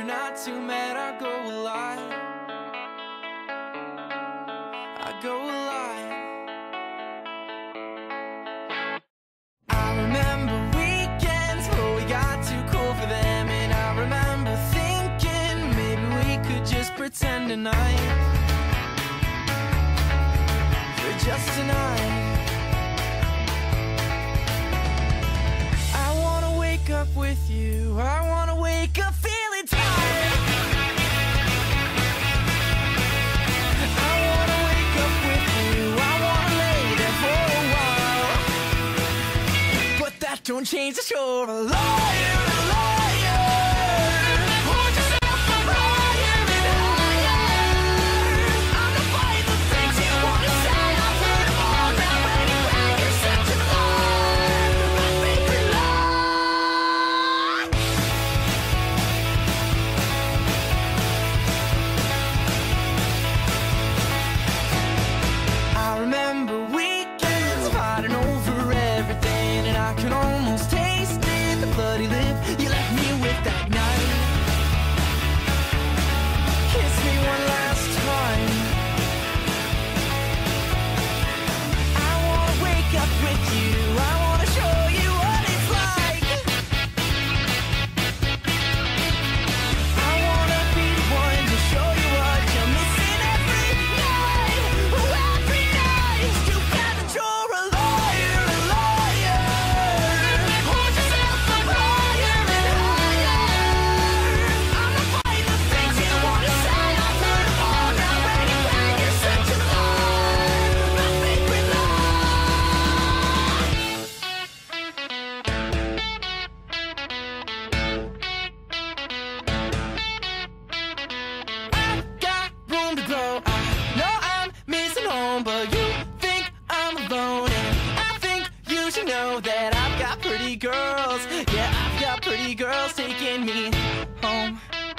you're not too mad, I go a lot. I go a lot. I remember weekends where we got too cool for them, and I remember thinking maybe we could just pretend tonight, for just tonight. I wanna wake up with you, I wanna wake up feeling tired. I wanna wake up with you, I wanna lay there for a while. But that don't change that you're a liar, a liar. Hold yourself up higher and higher. I'm not buying the things you wanna say, I've heard them all now. Anyway, you're such a liar, my favorite lie. I remember weekends fighting over everything, and I can almost taste it, the bloody lip you left me with that night. Kiss me one last time. I wanna wake up with you, I wanna show you what it's like. I wanna be the one to show you what you're missing every night. Oh, every night. It's too bad that you're a liar, a liar. Hold yourself up higher and higher. I'm not buying the things you wanna say, I've heard them all now. Anyway, you're such a liar, my favorite lie. I've got room to grow, I know I'm missing home, but you think I'm alone, and I think you should know that I've got pretty girls. Yeah, I've got pretty girls taking me home.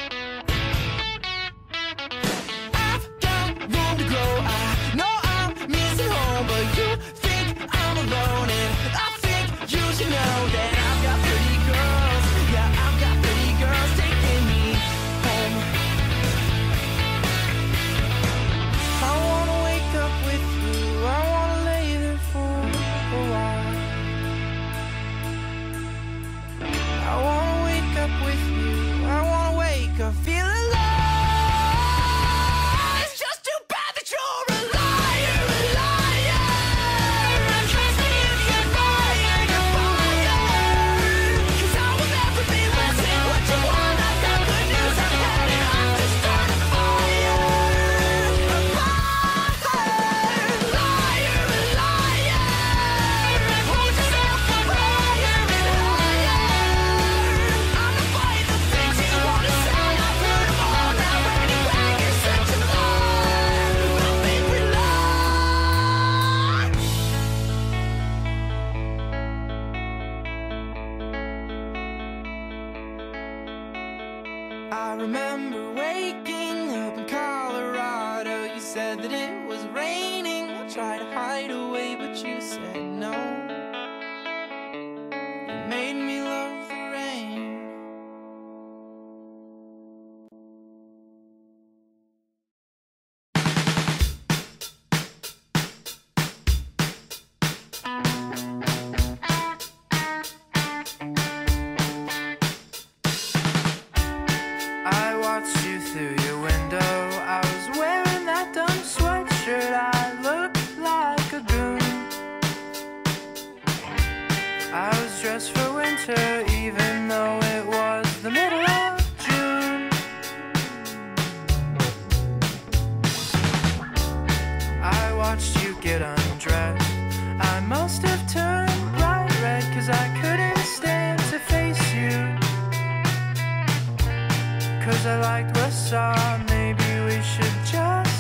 I've got room to grow, I know I'm missing home, but you think I'm alone, and I think you should know that I've got pretty girls. Yeah, I've got pretty girls taking me home. I wanna wake up with you, I wanna lay there for a while. I wanna wake up with you, I wanna wake up feeling alive. It's just too bad that you're a liar, a liar. And trust me if you're fired, you're fired. 'Cause I will never be listening what you want. I've got good news, I'm heading off to start a fire. A fire. Liar, a liar. Hold yourself up higher and higher. I'm not buying the things you wanna say, I've heard them all now. Anyway, you're such a liar, my favorite lie. I remember waking up in Colorado. You said that it was raining. I tried to hide away, but you said no. You made me love the rain. I watched you through your window. I was wearing that dumb sweatshirt. I looked like a goon. I was dressed for winter, even though it was the middle of June. I watched you get undressed. I must have turned bright red, 'cause I couldn't stand to face you. 'Cause I liked what I saw, maybe we should just